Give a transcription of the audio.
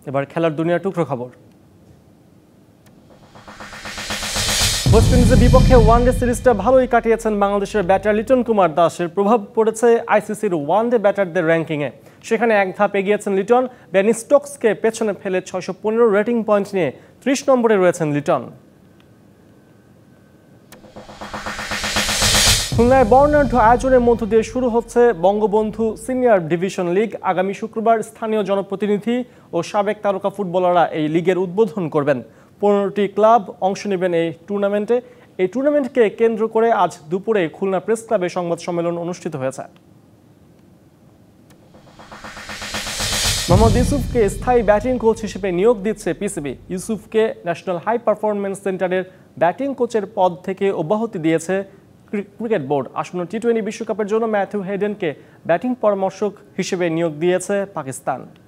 এবার খেলার দুনিয়ার টুকরো খবর। ওয়েস্ট ইন্ডিজের বিপক্ষে ওয়ানডে সিরিজটা ভালোই কাটিয়েছেন বাংলাদেশের ব্যাটার লিটন কুমার দাসের প্রভাব পড়েছে আইসিসির ওয়ানডে ব্যাটারদের র্যাঙ্কিংয়ে। সেখানে এক ধাপ এগিয়েছেন লিটন। বেন স্টোকসকে পেছনে ফেলে 615 রেটিং পয়েন্ট নিয়ে 30 নম্বরে রয়েছেন লিটন। খুলনায় বর্ণাঢ্য আয়োজনের মধ্য দিয়ে শুরু হচ্ছে বঙ্গবন্ধু সিনিয়র ডিভিশন লিগ। আগামী শুক্রবার স্থানীয় জনপ্রতিনিধি ও সাবেক তারকা ফুটবলাররা এই লিগের উদ্বোধন করবেন। 15টি ক্লাব অংশ নেবেন এই টুর্নামেন্টে। এই টুর্নামেন্টকে কেন্দ্র করে আজ দুপুরে খুলনা প্রেস ক্লাবে সংবাদ সম্মেলন অনুষ্ঠিত হয়েছে। মোহাম্মদ ইউসুফকে স্থায়ী ব্যাটিং কোচ হিসেবে নিয়োগ দিচ্ছে পিসিবি। ইউসুফকে ন্যাশনাল হাই পারফরম্যান্স সেন্টারের ব্যাটিং কোচের পদ থেকে অব্যাহতি দিয়েছে ক্রিকেট বোর্ড। আসন্ন টি-20 বিশ্বকাপের জন্য ম্যাথিউ হেডেনকে ব্যাটিং পরামর্শক হিসেবে নিয়োগ দিয়েছে পাকিস্তান।